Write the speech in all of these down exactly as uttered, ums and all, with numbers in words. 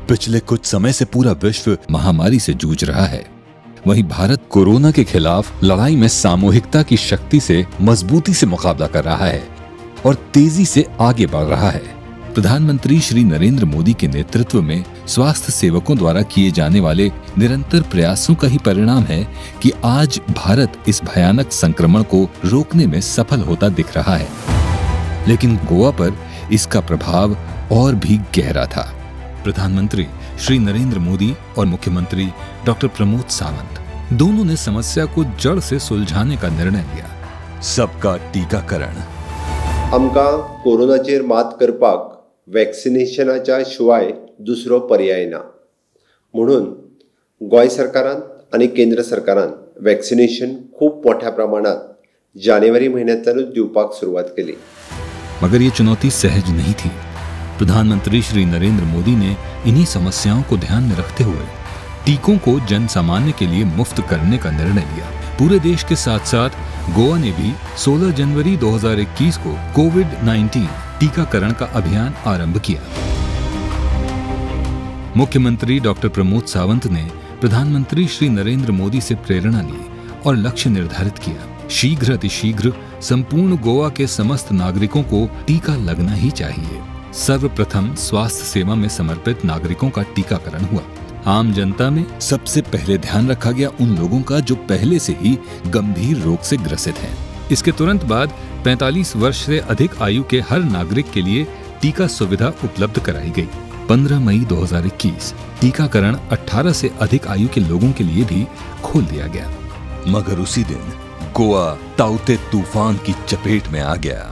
पिछले कुछ समय से पूरा विश्व महामारी से जूझ रहा है, वहीं भारत कोरोना के खिलाफ लड़ाई में सामूहिकता की शक्ति से मजबूती से मुकाबला कर रहा है और तेजी से आगे बढ़ रहा है। प्रधानमंत्री श्री नरेंद्र मोदी के नेतृत्व में स्वास्थ्य सेवकों द्वारा किए जाने वाले निरंतर प्रयासों का ही परिणाम है कि आज भारत इस भयानक संक्रमण को रोकने में सफल होता दिख रहा है। लेकिन गोवा पर इसका प्रभाव और भी गहरा था। प्रधानमंत्री श्री नरेंद्र मोदी और मुख्यमंत्री डॉक्टर प्रमोद सावंत दोनों ने समस्या को जड़ से सुलझाने का निर्णय लिया। सबका टीकाकरण। आमकां कोरोनाचेर मात करपाक वॅक्सिनेशनाच्या शिवाय दुसरो पर्याय ना, म्हणून गोंय सरकारान आनी केंद्र सरकारान वॅक्सिनेशन खूब मोठ्या प्रमाणात जानेवारी म्हयन्यांतल्यानूच दिवपाक सुरवात केली। मगर ये चुनौती सहज नहीं थी। प्रधानमंत्री श्री नरेंद्र मोदी ने इन्हीं समस्याओं को ध्यान में रखते हुए टीकों को जन सामान्य के लिए मुफ्त करने का निर्णय लिया। पूरे देश के साथ साथ गोवा ने भी सोलह जनवरी दो हज़ार इक्कीस को कोविड उन्नीस टीकाकरण का अभियान आरंभ किया। मुख्यमंत्री डॉक्टर प्रमोद सावंत ने प्रधानमंत्री श्री नरेंद्र मोदी से प्रेरणा ली और लक्ष्य निर्धारित किया। शीघ्र अतिशीघ्र संपूर्ण गोवा के समस्त नागरिकों को टीका लगना ही चाहिए। सर्वप्रथम स्वास्थ्य सेवा में समर्पित नागरिकों का टीकाकरण हुआ। आम जनता में सबसे पहले ध्यान रखा गया उन लोगों का जो पहले से ही गंभीर रोग से ग्रसित हैं। इसके तुरंत बाद पैंतालीस वर्ष से अधिक आयु के हर नागरिक के लिए टीका सुविधा उपलब्ध कराई गई। पंद्रह मई दो हज़ार इक्कीस टीकाकरण अठारह से अधिक आयु के लोगों के लिए भी खोल दिया गया। मगर उसी दिन गोवा ताउते तूफान की चपेट में आ गया।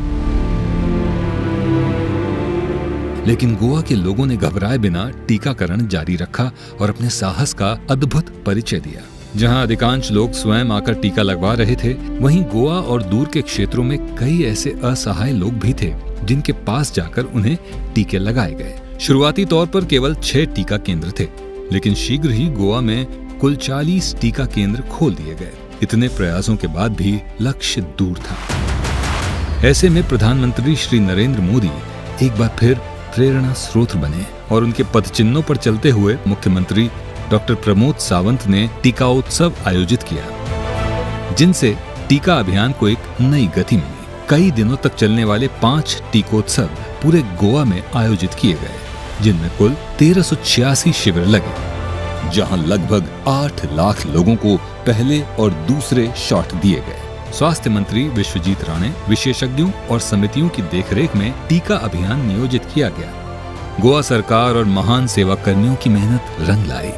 लेकिन गोवा के लोगों ने घबराए बिना टीकाकरण जारी रखा और अपने साहस का अद्भुत परिचय दिया। जहां अधिकांश लोग स्वयं आकर टीका लगवा रहे थे, वहीं गोवा और दूर के क्षेत्रों में कई ऐसे असहाय लोग भी थे जिनके पास जाकर उन्हें टीके लगाए गए। शुरुआती तौर पर केवल छह टीका केंद्र थे, लेकिन शीघ्र ही गोवा में कुल चालीस टीका केंद्र खोल दिए गए। इतने प्रयासों के बाद भी लक्ष्य दूर था। ऐसे में प्रधानमंत्री श्री नरेंद्र मोदी एक बार फिर प्रेरणा स्रोत बने और उनके पद चिन्हों पर चलते हुए मुख्यमंत्री डॉक्टर प्रमोद सावंत ने टीका उत्सव आयोजित किया, जिनसे टीका अभियान को एक नई गति मिली। कई दिनों तक चलने वाले पांच टीकोत्सव पूरे गोवा में आयोजित किए गए, जिनमें कुल तेरह सौ छियासी शिविर लगे, जहां लगभग आठ लाख लोगों को पहले और दूसरे शॉट दिए गए। स्वास्थ्य मंत्री विश्वजीत राणे, विशेषज्ञों और समितियों की देखरेख में टीका अभियान नियोजित किया गया। गोवा सरकार और महान सेवा कर्मियों की मेहनत रंग लाई।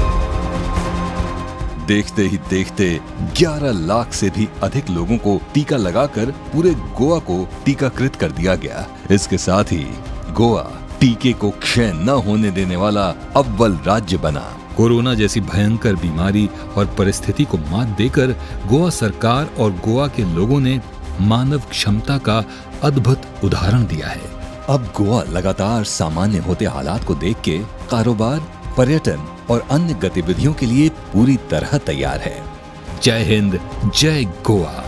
देखते ही देखते ग्यारह लाख से भी अधिक लोगों को टीका लगाकर पूरे गोवा को टीकाकृत कर दिया गया। इसके साथ ही गोवा टीके को क्षय न होने देने वाला अव्वल राज्य बना। कोरोना जैसी भयंकर बीमारी और परिस्थिति को मात देकर गोवा सरकार और गोवा के लोगों ने मानव क्षमता का अद्भुत उदाहरण दिया है। अब गोवा लगातार सामान्य होते हालात को देख के कारोबार, पर्यटन और अन्य गतिविधियों के लिए पूरी तरह तैयार है। जय हिंद, जय गोवा।